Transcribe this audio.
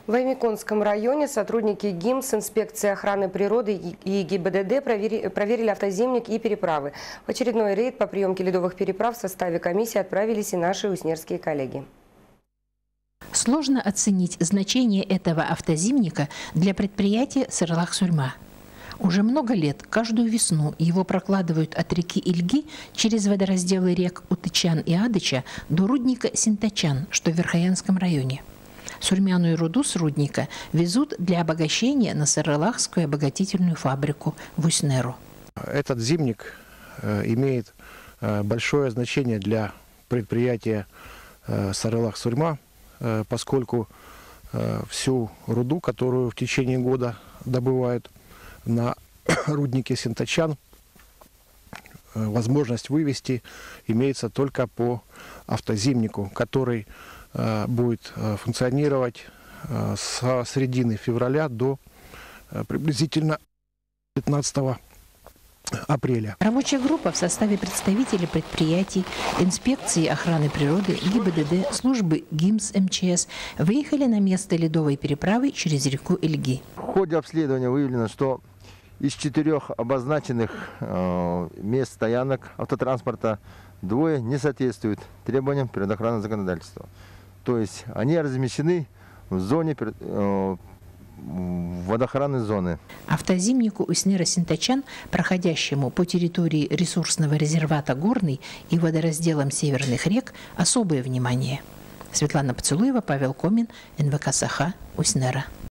В Аймиконском районе сотрудники ГИМС, инспекции охраны природы и ГИБДД проверили автозимник и переправы. В очередной рейд по приемке ледовых переправ в составе комиссии отправились и наши уснерские коллеги. Сложно оценить значение этого автозимника для предприятия Сырлах-Сурьма. Уже много лет, каждую весну, его прокладывают от реки Ильги через водоразделы рек Утычан и Адыча до рудника Синтачан, что в Верхоянском районе. Сурьмяную руду с рудника везут для обогащения на Сырлахскую обогатительную фабрику в Уснеру. Этот зимник имеет большое значение для предприятия Сырлах-Сурьма, поскольку всю руду, которую в течение года добывают на руднике Синтачан, возможность вывести имеется только по автозимнику, который будет функционировать с середины февраля до приблизительно 15 апреля. Рабочая группа в составе представителей предприятий, инспекции охраны природы, ГИБДД, службы ГИМС, МЧС выехали на место ледовой переправы через реку Ильги. В ходе обследования выявлено, что из 4 обозначенных мест стоянок автотранспорта 2 не соответствуют требованиям природоохранного законодательства. То есть они размещены в зоне водоохранной зоны. Автозимнику Уснера-Синтачан, проходящему по территории ресурсного резервата Горный и водоразделам северных рек, особое внимание. Светлана Поцелуева, Павел Комин, НВК Саха, Уснера.